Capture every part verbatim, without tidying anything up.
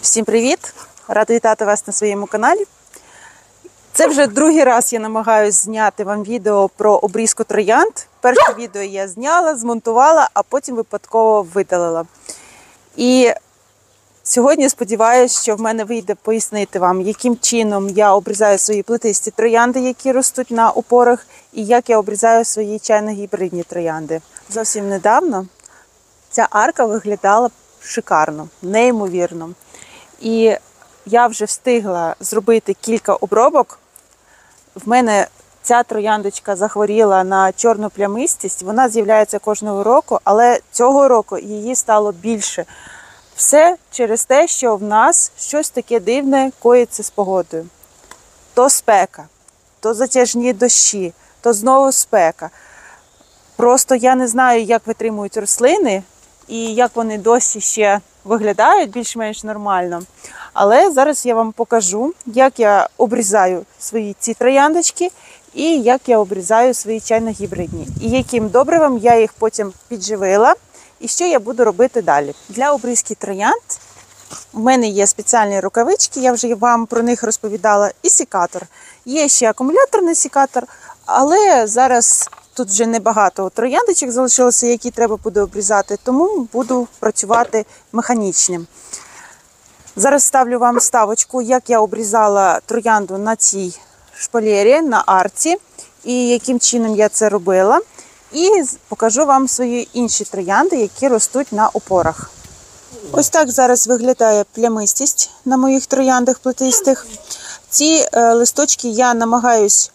Всім привіт! Рада вітати вас на своєму каналі. Це вже другий раз я намагаюся зняти вам відео про обрізку троянд. Перше відео я зняла, змонтувала, а потім випадково видалила. І сьогодні сподіваюся, що в мене вийде пояснити вам, яким чином я обрізаю свої плетисті троянди, які ростуть на опорах, і як я обрізаю свої чайно-гібридні троянди. Зовсім недавно ця арка виглядала шикарно, неймовірно. І я вже встигла зробити кілька обробок. В мене ця трояндочка захворіла на чорну плямистість. Вона з'являється кожного року, але цього року її стало більше. Все через те, що в нас щось таке дивне коїться з погодою. То спека, то затяжні дощі, то знову спека. Просто я не знаю, як витримують рослини і як вони досі ще виглядають більш-менш нормально. Але зараз я вам покажу, як я обрізаю свої ці трояндочки і як я обрізаю свої чайно-гібридні. І яким добривом я їх потім підживила і що я буду робити далі. Для обрізки троянд в мене є спеціальні рукавички, я вже вам про них розповідала, і секатор. Є ще акумуляторний секатор, але зараз тут вже небагато трояндочок залишилося, які треба буде обрізати, тому буду працювати механічним. Зараз ставлю вам ставочку, як я обрізала троянду на цій шпалері, на арці, і яким чином я це робила. І покажу вам свої інші троянди, які ростуть на опорах. Ось так зараз виглядає плямистість на моїх трояндах плетистих. Ці е, листочки я намагаюсь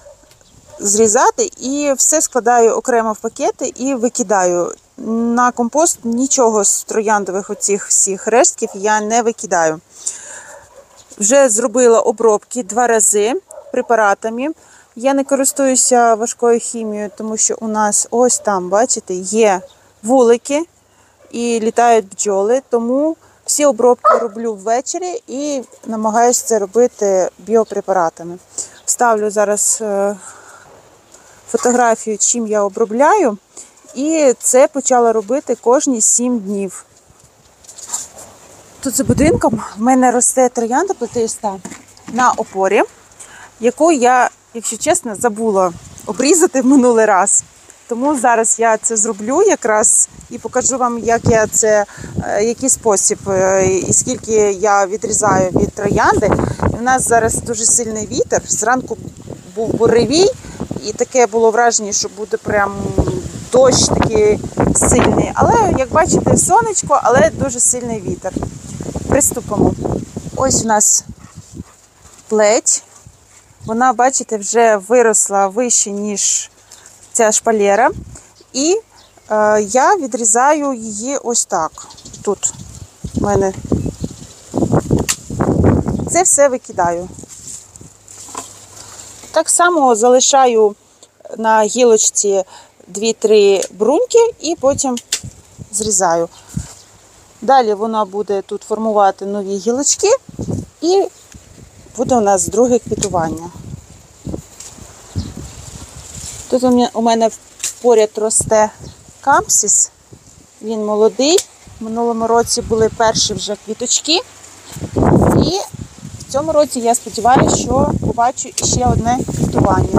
зрізати і все складаю окремо в пакети і викидаю. На компост нічого з трояндових оцих всіх рештків я не викидаю. Вже зробила обробки два рази препаратами. Я не користуюся важкою хімією, тому що у нас ось там, бачите, є вулики і літають бджоли, тому всі обробки роблю ввечері і намагаюся це робити біопрепаратами. Ставлю зараз фотографію, чим я обробляю. І це почала робити кожні сім днів. Тут за будинком в мене росте троянда плетиста на опорі, яку я, якщо чесно, забула обрізати в минулий раз. Тому зараз я це зроблю якраз і покажу вам, як я це, який спосіб і скільки я відрізаю від троянди. І в нас зараз дуже сильний вітер. Зранку був буревій і таке було враження, що буде прям дощ такий сильний. Але, як бачите, сонечко, але дуже сильний вітер. Приступимо. Ось у нас плеть. Вона, бачите, вже виросла вище, ніж ця шпалера. І е, я відрізаю її ось так. Тут в мене. Це все викидаю. Так само залишаю на гілочці дві-три бруньки і потім зрізаю. Далі вона буде тут формувати нові гілочки і буде у нас друге квітування. Тут у мене поряд росте кампсіс, він молодий. В минулому році були перші вже квіточки. І в цьому році я сподіваюся, що побачу ще одне квітування.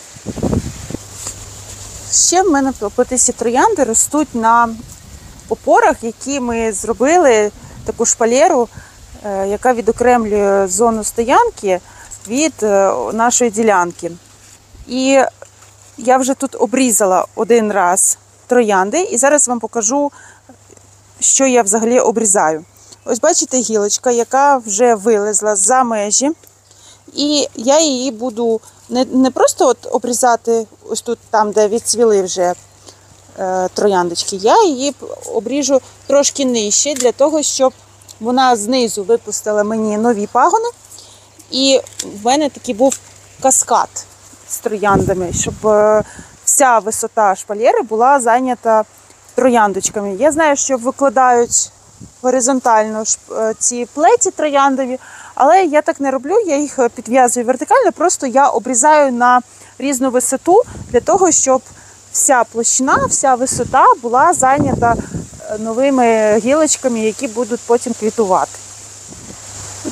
Ще в мене плетисті троянди ростуть на опорах, які ми зробили, таку шпалеру, яка відокремлює зону стоянки від нашої ділянки. І я вже тут обрізала один раз троянди, і зараз вам покажу, що я взагалі обрізаю. Ось бачите гілочка, яка вже вилезла за межі, і я її буду не, не просто от обрізати ось тут, там, де відцвіли вже е, трояндочки, я її обріжу трошки нижче, для того, щоб вона знизу випустила мені нові пагони, і в мене такий був каскад з трояндами, щоб е, вся висота шпалери була зайнята трояндочками. Я знаю, що викладають горизонтально ці плеті трояндові, але я так не роблю, я їх підв'язую вертикально, просто я обрізаю на різну висоту, для того, щоб вся площина, вся висота була зайнята новими гілочками, які будуть потім квітувати.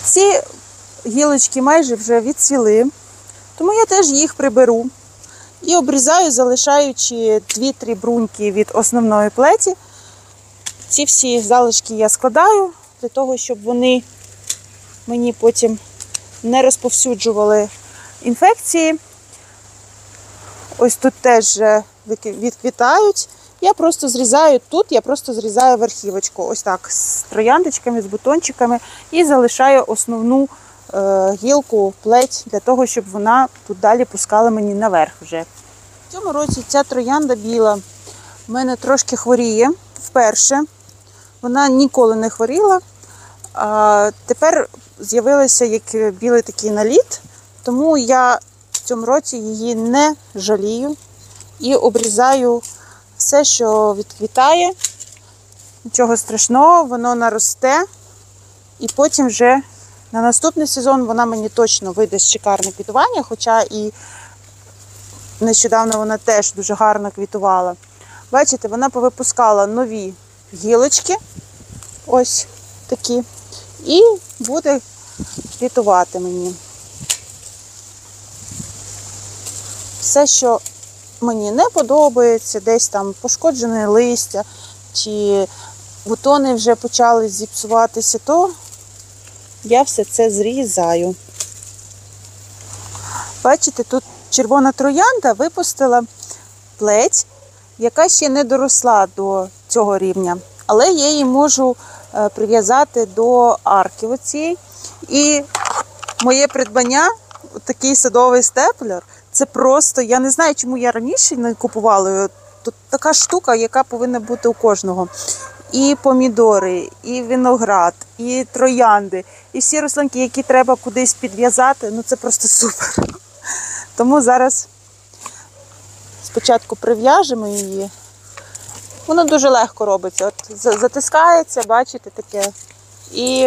Ці гілочки майже вже відцвіли, тому я теж їх приберу. І обрізаю, залишаючи дві-три бруньки від основної плеті. Ці всі залишки я складаю, для того, щоб вони мені потім не розповсюджували інфекції. Ось тут теж відквітають. Я просто зрізаю тут, я просто зрізаю верхівочку. Ось так, з трояндочками, з бутончиками. І залишаю основну е, гілку, плеть, для того, щоб вона тут далі пускала мені наверх вже. В цьому році ця троянда біла в мене трошки хворіє вперше. Вона ніколи не хворіла. А тепер з'явився як білий такий наліт, тому я в цьому році її не жалію і обрізаю все, що відквітає. Нічого страшного, воно наросте, і потім вже на наступний сезон вона мені точно видасть шикарне квітування, хоча і нещодавно вона теж дуже гарно квітувала. Бачите, вона повипускала нові гілочки, ось такі, і буде квітувати мені. Все, що мені не подобається, десь там пошкоджене листя, чи бутони вже почали зіпсуватися, то я все це зрізаю. Бачите, тут червона троянда випустила плеть, яка ще не доросла до цього рівня. Але я її можу прив'язати до арки оцієї. І моє придбання, такий садовий степлер, це просто, я не знаю, чому я раніше не купувала. Тут така штука, яка повинна бути у кожного. І помідори, і виноград, і троянди, і всі рослинки, які треба кудись підв'язати, ну це просто супер. Тому зараз спочатку прив'яжемо її. Воно дуже легко робиться. От затискається, бачите, таке. І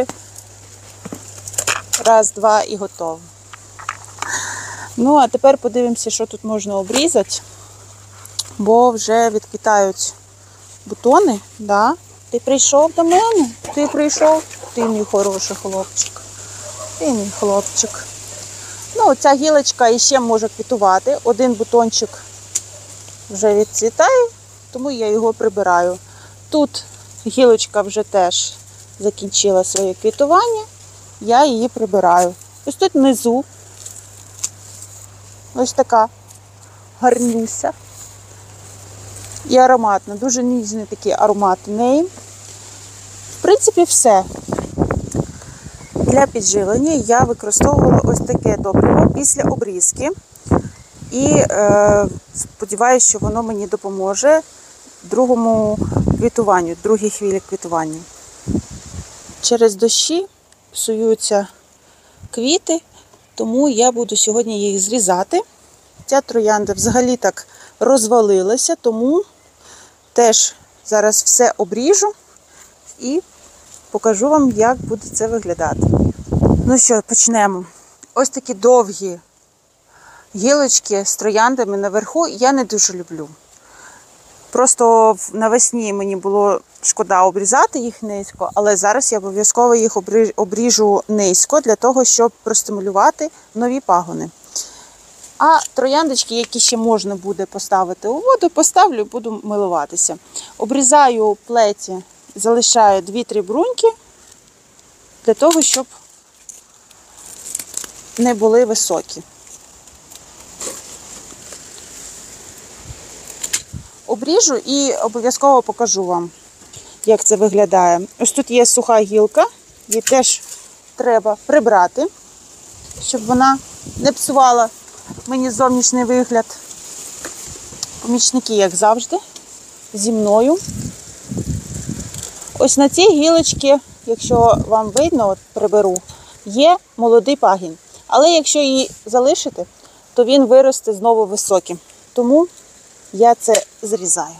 раз, два, і готово. Ну, а тепер подивимося, що тут можна обрізати. Бо вже відквітають бутони. Да? Ти прийшов до мене? Ти прийшов? Ти мій хороший хлопчик. Ти мій хлопчик. Ну, ця гілочка іще може квітувати. Один бутончик вже відцвітає, тому я його прибираю. Тут гілочка вже теж закінчила своє квітування, я її прибираю. Ось тут внизу ось така гарнюся і ароматна, дуже ніжний такий аромат у неї. В принципі, все. Для підживлення я використовувала ось таке добриво після обрізки. І е, сподіваюся, що воно мені допоможе другому квітуванню, другій хвилі квітування. Через дощі псуються квіти, тому я буду сьогодні їх зрізати. Ця троянда взагалі так розвалилася, тому теж зараз все обріжу і покажу вам, як буде це виглядати. Ну що, почнемо. Ось такі довгі гілочки з трояндами наверху я не дуже люблю. Просто навесні мені було шкода обрізати їх низько, але зараз я обов'язково їх обріжу низько, для того, щоб простимулювати нові пагони. А трояндочки, які ще можна буде поставити у воду, поставлю і буду милуватися. Обрізаю плеті, залишаю дві-три бруньки, для того, щоб не були високі. Обріжу і обов'язково покажу вам, як це виглядає. Ось тут є суха гілка, її теж треба прибрати, щоб вона не псувала мені зовнішній вигляд. Помічники, як завжди, зі мною. Ось на цій гілочці, якщо вам видно, от приберу, є молодий пагін. Але якщо її залишити, то він виросте знову високим. Тому я це зрізаю.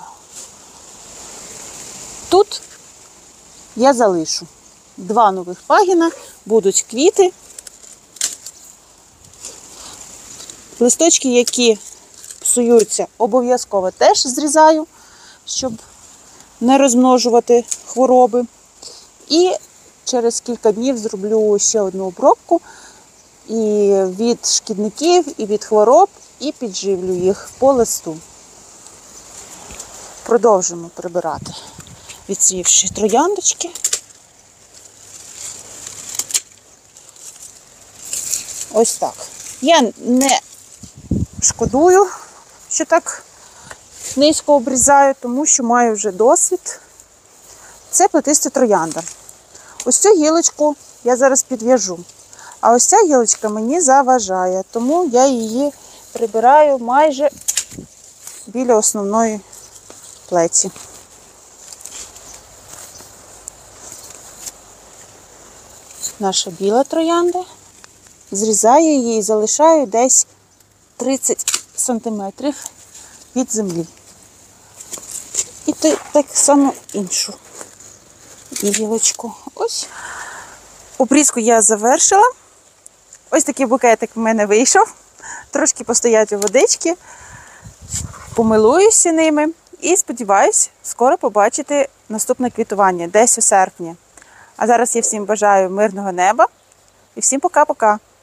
Тут я залишу два нових пагіна, будуть квіти. Листочки, які псуються, обов'язково теж зрізаю, щоб не розмножувати хвороби. І через кілька днів зроблю ще одну обробку і від шкідників, і від хвороб, і підживлю їх по листу. Продовжимо прибирати відсвівші трояндочки. Ось так. Я не шкодую, що так низько обрізаю, тому що маю вже досвід. Це плетиста троянда. Ось цю гілочку я зараз підв'яжу. А ось ця гілочка мені заважає, тому я її прибираю майже біля основної плеті. Наша біла троянда. Зрізаю її і залишаю десь тридцять сантиметрів від землі. І так само іншу гілочку. Ось. Обрізку я завершила. Ось такий букетик в мене вийшов. Трошки постоять у водички, помилуюся ними і сподіваюсь скоро побачити наступне квітування, десь у серпні. А зараз я всім бажаю мирного неба і всім пока-пока.